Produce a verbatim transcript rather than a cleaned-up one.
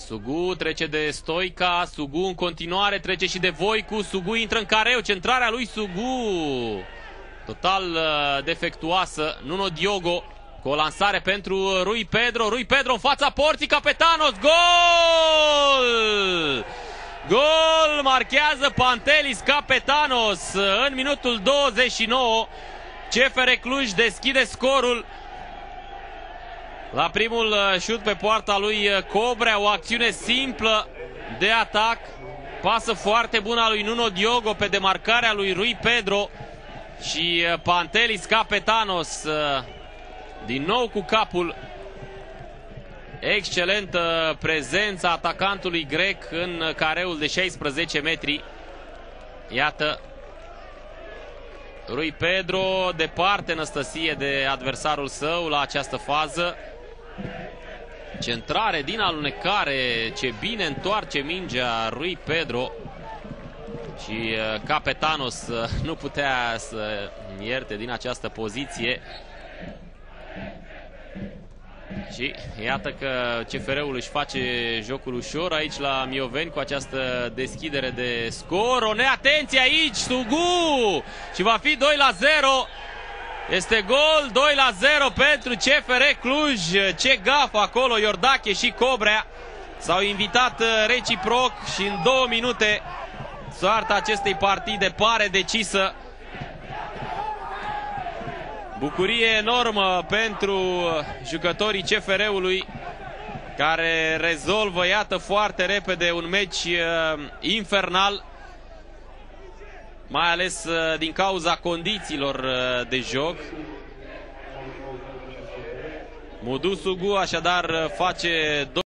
Sugu trece de Stoica, Sugu în continuare trece și de Voicu, Sugu intră în careu, centrarea lui Sugu total uh, defectuoasă. Nuno Diogo cu o lansare pentru Rui Pedro, Rui Pedro în fața porții, Capetanos, gol! Gol marchează Pantelis Capetanos în minutul douăzeci și nouă. C F R Cluj deschide scorul la primul șut pe poarta lui Cobrea, o acțiune simplă de atac, pasă foarte bună a lui Nuno Diogo pe demarcarea lui Rui Pedro și Pantelis Capetanos din nou cu capul. Excelentă prezența atacantului grec în careul de șaisprezece metri. Iată Rui Pedro departe Năstăsie de adversarul său la această fază. Centrare din alunecare, ce bine întoarce mingea Rui Pedro și Capetanos nu putea să ierte din această poziție. Și iată că C F R-ul își face jocul ușor aici la Mioveni cu această deschidere de scor. O neatenție aici, Sugu! Și va fi doi la zero. Este gol, doi la zero pentru C F R Cluj. Ce gafă acolo, Iordache și Cobrea s-au invitat reciproc și în două minute soarta acestei partide pare decisă. Bucurie enormă pentru jucătorii C F R-ului, care rezolvă, iată, foarte repede un meci uh, infernal, mai ales uh, din cauza condițiilor uh, de joc. Mudu Sugu așadar face